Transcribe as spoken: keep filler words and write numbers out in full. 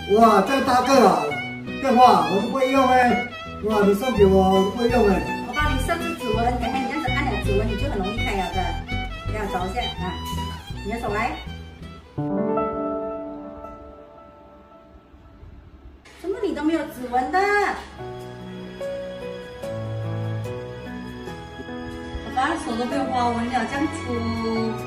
哇，这大个了，电话我都不会用哎。哇，你送给我，我都不会用哎。 我帮你设置指纹，改天你这样子按了指纹，你就很容易开了的。这样找一下啊，你的手来。怎么你都没有指纹的？爸爸手都被花纹了，这样粗。